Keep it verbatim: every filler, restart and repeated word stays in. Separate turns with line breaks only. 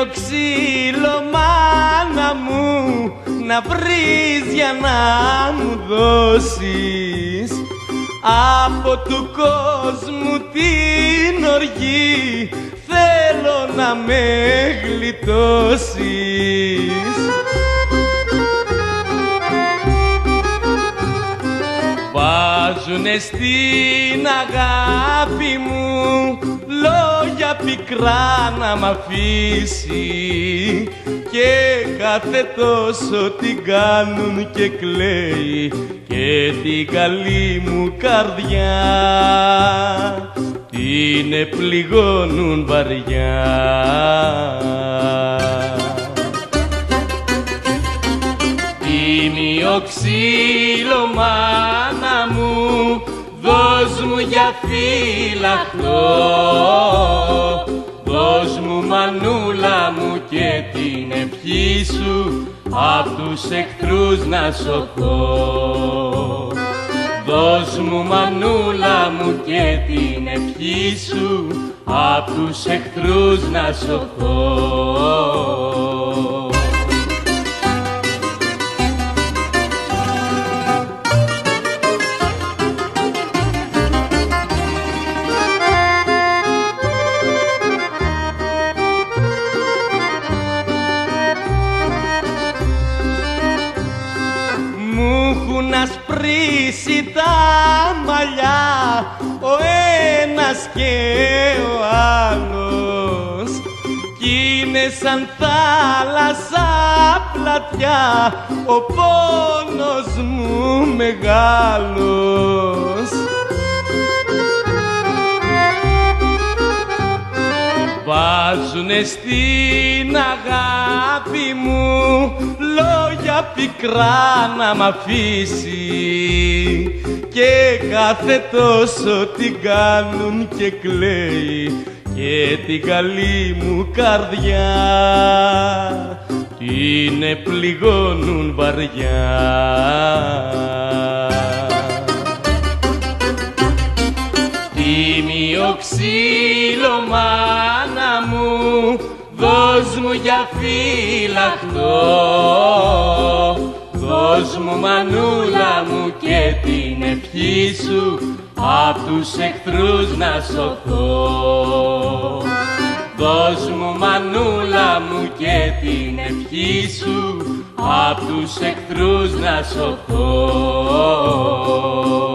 ξύλο μάνα μου να βρεις για να μου δώσεις από του κόσμου την οργή θέλω να με γλιτώσεις. Βάζουνε στην αγάπη μου λόγια πικρά να μ' αφήσει και κάθε τόσο την κάνουν και κλαίει και την καλή μου καρδιά την πληγώνουν βαριά. Τίμιο ξύλο μάνα μου δώσ' μου για φύλακτο, δώσ' μου μανούλα μου και την ευχή σου απ' τους εχθρούς να σωθώ. Δώσ' μου μανούλα μου και την ευχή σου απ' τους εχθρούς να σωθώ. Μ' ασπρίσει τα μαλλιά ο ένας και ο άλλος κι είναι σαν θάλασσα πλατιά ο πόνος μου μεγάλος. Βάζουνε στην αγάπη μου λόγια πικρά να μ' αφήσει και κάθε τόσο την κάνουν και κλαίει και την καλή μου καρδιά την πληγώνουν βαριά. Τίμιο ξύλο μάνα μου δώσ' μου για φύλακτο, δώσ' μου μανούλα μου και την ευχή σου απ' τους εχθρούς να σωθώ. Δώσ' μου μανούλα μου και την ευχή σου απ' τους εχθρούς να σωθώ.